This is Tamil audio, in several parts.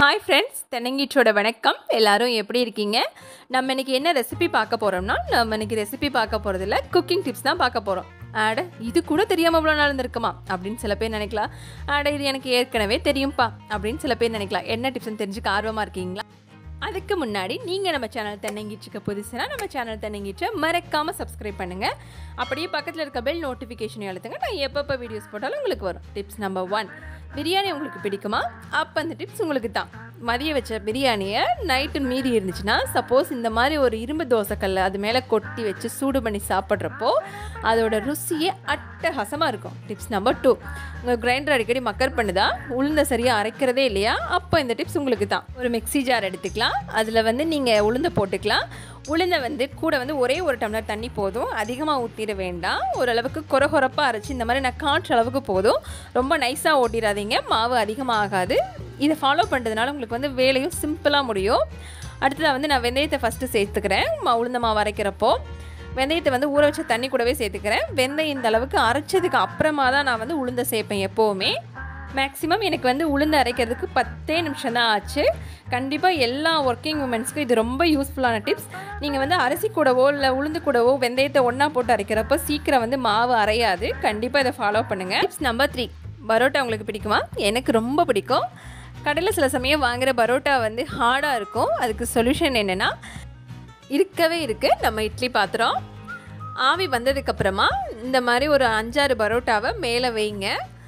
Hi friends, தென்னங்கீற்றோட வணக்கம். எல்லாரும் எப்படி இருக்கீங்க? நம்ம இன்னைக்கு என்ன ரெசிபி பார்க்க போறோம்னா, நம்ம இன்னைக்கு ரெசிபி பார்க்க போறதில்ல, குக்கிங் டிப்ஸ் தான் பார்க்க போறோம். அட இது கூட தெரியாம இவ்வளவு நாள் இருந்திருக்குமா அப்படின்னு சில பேர் நினைக்கலாம். அட இது எனக்கு ஏற்கனவே தெரியும்பா அப்படின்னு சில பேர் நினைக்கலாம். என்ன டிப்ஸ்னு தெரிஞ்சுக்க ஆர்வமா இருக்கீங்களா? அதுக்கு முன்னாடி நீங்கள் நம்ம சேனல் தென்னங்கீற்றுக்கு புதுசுனா நம்ம சேனல் தென்னங்கீற்றை மறக்காமல் சப்ஸ்கிரைப் பண்ணுங்கள். அப்படியே பக்கத்தில் இருக்க பெல் நோட்டிஃபிகேஷன் அழுத்துங்க. நான் எப்பப்போ வீடியோஸ் போட்டாலும் உங்களுக்கு வரும். டிப்ஸ் நம்பர் 1, பிரியாணி உங்களுக்கு பிடிக்குமா? அப்போ அந்த டிப்ஸ் உங்களுக்கு தான். மதியம் வச்ச பிரியாணியை நைட்டு மீறி இருந்துச்சுன்னா, சப்போஸ் இந்த மாதிரி ஒரு இரும்பு தோசைக்கல்ல அது மேலே கொட்டி வச்சு சூடு பண்ணி சாப்பிட்றப்போ அதோட ருசியே அட்டகாசமாக இருக்கும். டிப்ஸ் நம்பர் 2, உங்கள் கிரைண்டர் அடிக்கடி மக்கர் பண்ணுதா, உளுந்த சரியாக அரைக்கிறதே இல்லையா? அப்போ இந்த டிப்ஸ் உங்களுக்கு தான். ஒரு மிக்ஸி ஜார் எடுத்துக்கலாம். அதில் நீங்கள் உளுந்த போட்டுக்கலாம். உளுந்தை கூட ஒரே ஒரு டம்ளர் தண்ணி போதும், அதிகமாக ஊற்றிட வேண்டாம். ஓரளவுக்கு கொரகொரப்பாக அரைச்சி இந்த மாதிரி நான் காற்று அளவுக்கு போதும். ரொம்ப நைஸாக ஓட்டிடாதீங்க, மாவு அதிகமாக ஆகாது. இதை ஃபாலோ பண்ணுறதுனால உங்களுக்கு வேலையும் சிம்பிளாக முடியும். அடுத்ததாக நான் வெந்தயத்தை ஃபஸ்ட்டு சேர்த்துக்கிறேன். உளுந்த மாவு அரைக்கிறப்போ வெந்தயத்தை ஊற வச்ச தண்ணி கூடவே சேர்த்துக்கிறேன். வெந்தயம் இந்த அளவுக்கு அரைச்சதுக்கு அப்புறமா தான் நான் உளுந்தை சேர்ப்பேன் எப்போவுமே. மேக்ஸிமம் எனக்கு உளுந்து அரைக்கிறதுக்கு 10 நிமிஷம் தான் ஆச்சு. கண்டிப்பாக எல்லா ஒர்க்கிங் உமன்ஸ்க்கும் இது ரொம்ப யூஸ்ஃபுல்லான டிப்ஸ். நீங்கள் அரிசி கூடவோ இல்லை உளுந்து கூடவோ வெந்தயத்தை ஒன்றா போட்டு அரைக்கிறப்போ சீக்கிரம் மாவு அரையாது. கண்டிப்பாக இதை ஃபாலோ பண்ணுங்கள். டிப்ஸ் நம்பர் 3, பரோட்டா உங்களுக்கு பிடிக்குமா? எனக்கு ரொம்ப பிடிக்கும். கடையில் சில சமயம் வாங்குகிற பரோட்டா ஹார்டாக இருக்கும். அதுக்கு சொல்யூஷன் என்னென்னா, இருக்கவே இருக்குது நம்ம இட்லி பாத்திரம். ஆவி வந்ததுக்கப்புறமா இந்த மாதிரி ஒரு 5-6 பரோட்டாவை மேலே வைங்க.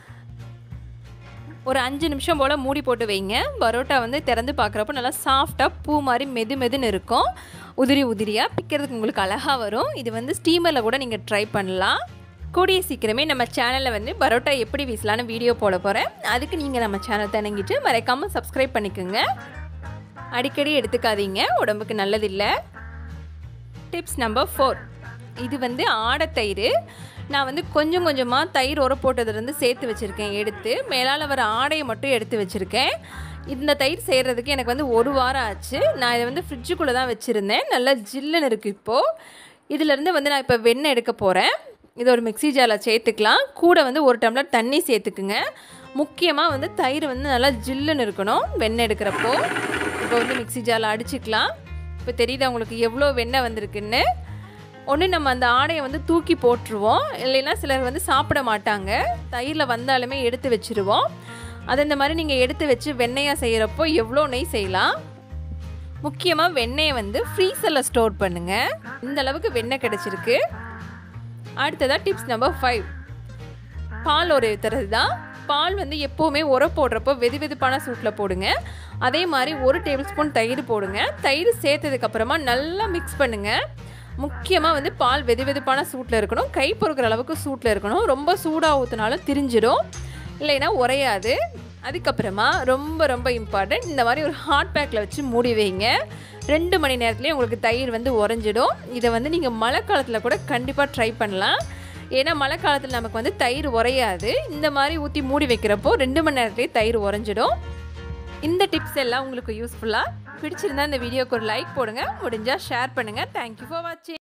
ஒரு 5 நிமிஷம் போல் மூடி போட்டு வைங்க. பரோட்டா திறந்து பார்க்குறப்போ நல்லா சாஃப்டாக பூ மாதிரி மெதுன்னு இருக்கும். உதிரி உதிரியாக பிக்கிறதுக்கு உங்களுக்கு அழகாக வரும். இது ஸ்டீமரில் கூட நீங்கள் ட்ரை பண்ணலாம். கூடிய சீக்கிரமே நம்ம சேனலில் பரோட்டா எப்படி வீசலான்னு வீடியோ போட போகிறேன். அதுக்கு நீங்கள் நம்ம சேனல் தென்னங்கீற்று மறக்காமல் சப்ஸ்கிரைப் பண்ணிக்கோங்க. அடிக்கடி எடுத்துக்காதீங்க, உடம்புக்கு நல்லதில்லை. டிப்ஸ் நம்பர் 4, இது ஆடைத்தயிர். நான் கொஞ்சம் கொஞ்சமாக தயிர் உர போட்டதுலேருந்து சேர்த்து வச்சுருக்கேன். எடுத்து மேலால் வர ஆடையை மட்டும் எடுத்து வச்சுருக்கேன். இந்த தயிர் செய்கிறதுக்கு எனக்கு 1 வாரம் ஆச்சு. நான் இதை ஃப்ரிட்ஜுக்குள்ளே தான் வச்சுருந்தேன். நல்லா ஜில்லுன்னு இருக்குது. இப்போது இதிலேருந்து நான் இப்போ வெண்ணெய் எடுக்க போகிறேன். இதை ஒரு மிக்ஸி ஜாரில் சேர்த்துக்கலாம். கூட 1 டம்ளர் தண்ணி சேர்த்துக்குங்க. முக்கியமாக தயிர் நல்லா ஜில்லுன்னு இருக்கணும் வெண்ணெய் எடுக்கிறப்போ. இப்போ மிக்ஸி ஜாரில் அடிச்சுக்கலாம். இப்போ தெரியுதா உங்களுக்கு எவ்வளோ வெண்ணெய் வந்திருக்குன்னு? ஒன்று நம்ம அந்த ஆடையை தூக்கி போட்டுருவோம், இல்லைன்னா சிலர் சாப்பிட மாட்டாங்க. தயிரில் வந்தாலுமே எடுத்து வச்சுருவோம். அதை இந்த மாதிரி நீங்கள் எடுத்து வச்சு வெண்ணெயாக செய்கிறப்போ எவ்வளோ நெய் செய்யலாம். முக்கியமாக வெண்ணெயை ஃப்ரீசரில் ஸ்டோர் பண்ணுங்கள். இந்த அளவுக்கு வெண்ணெய் கிடச்சிருக்கு. அடுத்ததாக டிப்ஸ் நம்பர் 5, பால் உர ஊற்றுறது தான். பால் எப்போவுமே உர போடுறப்போ வெதுவெதுப்பான சூட்டில் போடுங்க. அதே மாதிரி 1 டேபிள் ஸ்பூன் தயிர் போடுங்க. தயிர் சேர்த்ததுக்கப்புறமா நல்லா மிக்ஸ் பண்ணுங்கள். முக்கியமாக பால் வெதுவெதுப்பான சூட்டில் இருக்கணும். கை பொறுக்கிற அளவுக்கு சூட்டில் இருக்கணும். ரொம்ப சூடாக ஊற்றினாலும் திரிஞ்சிடும், இல்லைன்னா உரையாது. அதுக்கப்புறமா ரொம்ப ரொம்ப இம்பார்ட்டன்ட், இந்த மாதிரி ஒரு ஹாட் பேக்கில் வச்சு மூடி வைங்க. 2 மணி நேரத்துலேயே உங்களுக்கு தயிர் உறைஞ்சிடும். இதை நீங்கள் மழை காலத்தில் கூட கண்டிப்பாக ட்ரை பண்ணலாம். ஏன்னா மழை காலத்தில் நமக்கு தயிர் உறையாது. இந்த மாதிரி ஊற்றி மூடி வைக்கிறப்போ 2 மணி நேரத்துலேயே தயிர் உறைஞ்சிடும். இந்த டிப்ஸ் எல்லாம் உங்களுக்கு யூஸ்ஃபுல்லாக பிடிச்சிருந்தா இந்த வீடியோக்கு ஒரு லைக் போடுங்க. முடிஞ்சால் ஷேர் பண்ணுங்கள். தேங்க்யூ ஃபார் வாட்சிங்.